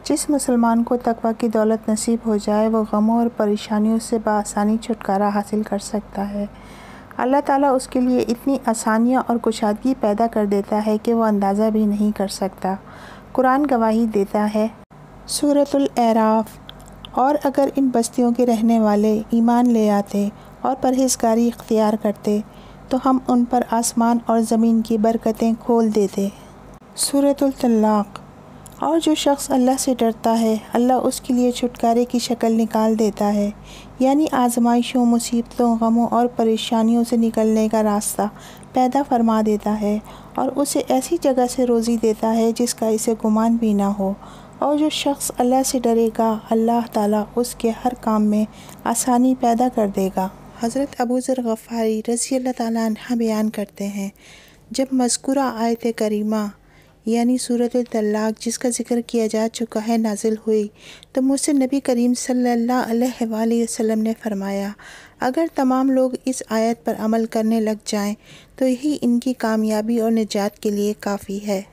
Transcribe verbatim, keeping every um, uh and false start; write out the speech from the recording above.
جس مسلمان کو تقویٰ کی دولت نصیب ہو جائے وہ غموں اور پریشانیوں سے بآسانی چھٹکارا حاصل کر سکتا ہے۔ اللہ تعالیٰ اس کے لیے اتنی آسانیاں اور کشادگی پیدا کر دیتا ہے کہ وہ اندازہ بھی نہیں کر سکتا۔ قرآن گواہی دیتا ہے سورۃ الاعراف، اور اگر ان بستیوں کے رہنے والے ایمان لے آتے اور پرہیزگاری اختیار کرتے تو ہم ان پر آسمان اور زمین کی برکتیں کھول دیتے۔ سورۃ الطلاق، اور جو شخص اللہ سے ڈرتا ہے اللہ اس کے لیے چھٹکارے کی شکل نکال دیتا ہے، یعنی آزمائشوں، مصیبتوں، غموں اور پریشانیوں سے نکلنے کا راستہ پیدا فرما دیتا ہے اور اسے ایسی جگہ سے روزی دیتا ہے جس کا اسے گمان بھی نہ ہو۔ اور جو شخص اللہ سے ڈرے گا اللہ تعالیٰ اس کے ہر کام میں آسانی پیدا کر دے گا۔ حضرت ابو ذر غفاری رضی اللہ تعالیٰ عنہ بیان کرتے ہیں، جب مذکورہ آیت کریمہ یعنی سورۃ الطلاق جس کا ذکر کیا جا چکا ہے نازل ہوئی تو مجھ سے نبی کریم صلی اللہ علیہ وآلہ وسلم نے فرمایا، اگر تمام لوگ اس آیت پر عمل کرنے لگ جائیں تو یہی ان کی کامیابی اور نجات کے لیے کافی ہے۔